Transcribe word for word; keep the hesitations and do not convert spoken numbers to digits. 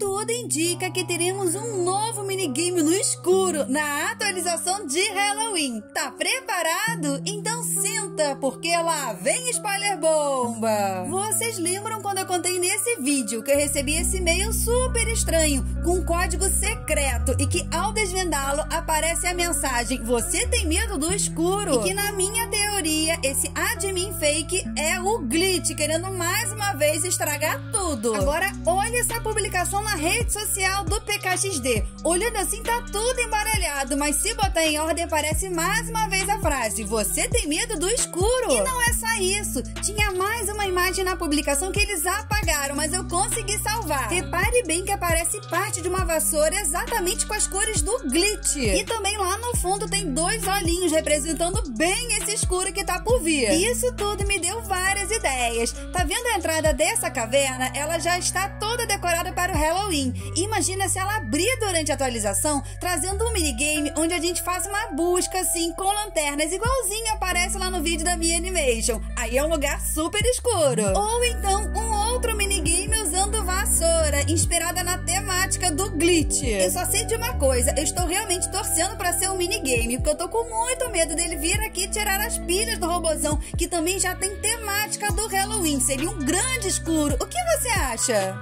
tudo indica que teremos um novo minigame no escuro na atualização de Halloween. Tá preparado? Então sinta, porque lá vem spoiler bomba! Vocês lembram quando eu contei nesse vídeo que eu recebi esse e-mail super estranho com um código secreto e que ao desvendá-lo aparece a mensagem "Você tem medo do escuro?" E que na minha teoria esse admin fake é o Glitch querendo mais uma vez estragar tudo. Agora olha essa publicação na rede social do P K X D. Olhando assim tá tudo embaralhado, mas se botar em ordem aparece mais uma vez a frase "Você tem medo do escuro?" E não é só isso, tinha mais uma imagem na publicação que eles apagaram, mas eu consegui salvar. Repare bem que aparece parte de uma vassoura exatamente com as cores do Glitch. E também lá no fundo tem dois olhinhos representando bem esse escuro que tá por vir. E isso tudo me deu várias ideias. Tá vendo a entrada dessa caverna? Ela já está toda decorada para o Halloween. Imagina se ela abrir durante a atualização, trazendo um minigame onde a gente faz uma busca assim com lanternas, igualzinho aparece lá no vídeo da minha animation. Aí é um lugar super escuro. Ou então um outro minigame usando vassoura, inspirada na temática do Glitch. Eu só sei de uma coisa, eu estou realmente torcendo para ser um minigame, porque eu tô com muito medo dele vir aqui tirar as pilhas do robozão, que também já tem temática do Halloween. Seria um grande escuro. O que você acha?